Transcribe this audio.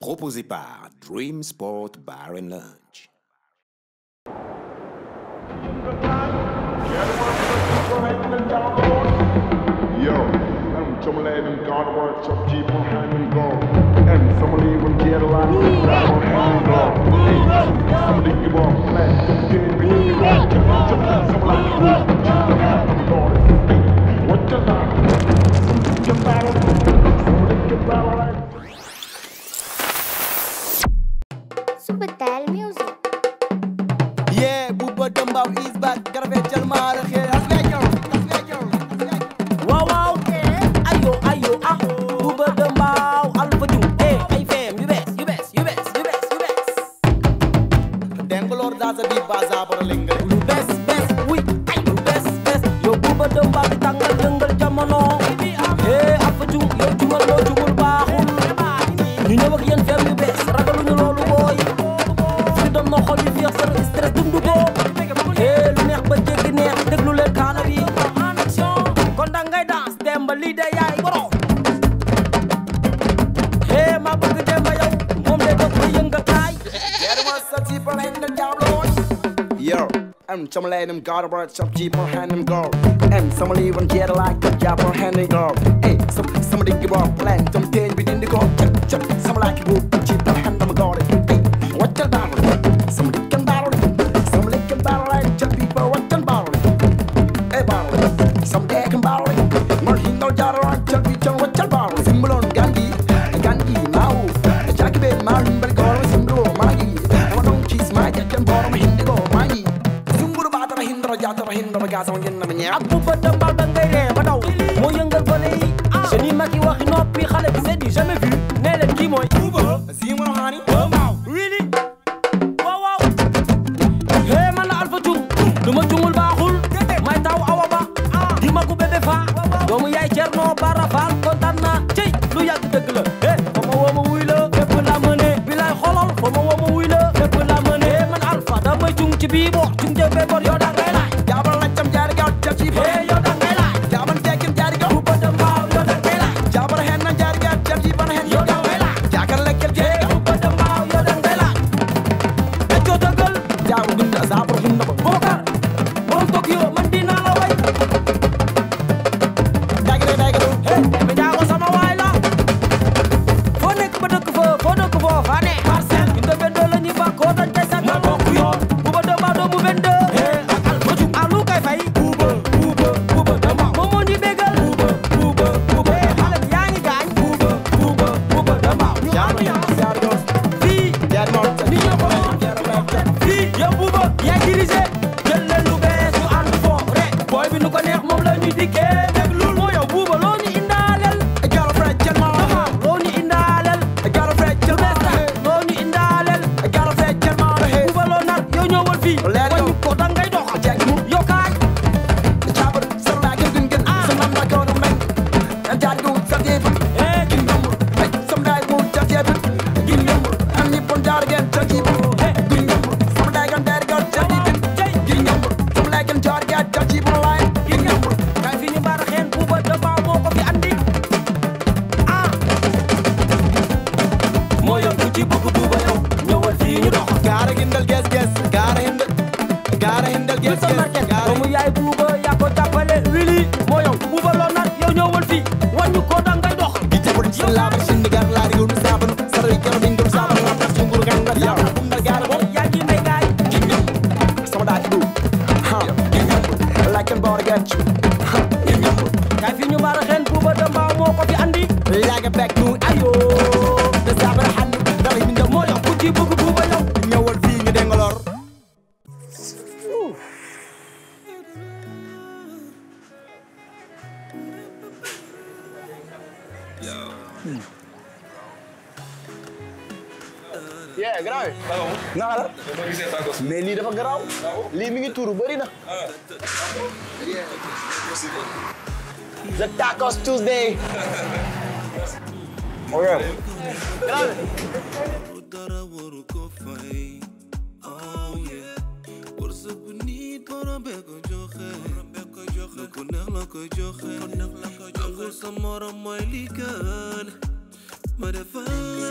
Proposé par Dream Sport Bar and Lunch. Yo, I'm Tomlin and God works of Jeep on hand and go. And somebody will get a lot of crap on hand and go. Somebody give up, flat, don't get it, we give up. Somebody give up, what the hell? Somebody get battle, somebody get battle. Subatel Music. Yeah, Booba Dumbow is back. Gotta be Jalmar here. Wow, wow. Ayo, ah. Booba Dumbow, Alpha Jum. Hey, I fam, you best. Dengolor das a deep bazaar for a linger. You best, we. You best. Yo, Booba Dumbow, the tangle jungle jamono. Hey, Alpha Jum, yo, jumul bahul. You know what you fam, you best. Ragalu ñu lolu boy. Fi doon no xol yi fi ak sa stress dundu ko. Hey, lu neex ba jéggi neex, déglu leen kaana bi. Kon da ngay dance Demba lii de yaay borom. Hey, ma bëgg Demba yow, moom de doog ko yëngal kaay. Yo, I'm Tomlin and God works of Jeep on hand and go. And somebody even get a like a job on hand and go. Hey, somebody give up plan, some change within the go. Some like you go, Jeep on hand and go. Hey, what the battle? Somebody can battle. Somebody can battle like just people what can battle. Hey, battle. Someday can battle. Martin no jar on just people what can battle. Symbol on Gandhi, now. Jackie Bay, Martin, but go on symbol, Maggie. I don't cheese my jack and bottom Hindigo, Maggie. Hindra gas on yen na ñepp bu ba dambal da ngay ré ba daw mo yëngal gone yi seni maki waxi noppi xale bi c'est du jamais vu né leen ki moy Bouba si mo xani waaw really waaw hey man la Alpha Jum duma jumul baaxul may taw awa ba di ma ko bébé fa doomu yaay Cerno Bara Fall kontaan na cey lu yàgg dëgg la hey fama woo ma wuy la fépp la mëne bilay xolal fama woo ma wuy la fépp la mëne man Alpha damay cung ci bii bo cung jëbé bor yow da ngay laaj jabal la cam jaari gaw ca ci hey yow da ngay laaj jaban tekin jaari gaw Bouba Dumbow yow da ngay laaj jabar hen na jaari gaw ca ci ban hen yow da ngay laaj jakar lekkel je Bouba Dumbow yow da ngay laaj da co dëggal jaaw dund azabur hinna ba bokar borom Tokyo man dina la way dagre hey be jaago sama waay la fo nekk ba dëkk fo fa ne parcelle inde bendo la ñi ba ko dañ tay sa na bokk yoon Bouba Dumbow do mu bendo Yeah, garaaw yi. naka la. mais lii dafa garaaw. lii mi ngi tuuru bëri na. The Tacos Tuesday. ok. garaaw yi.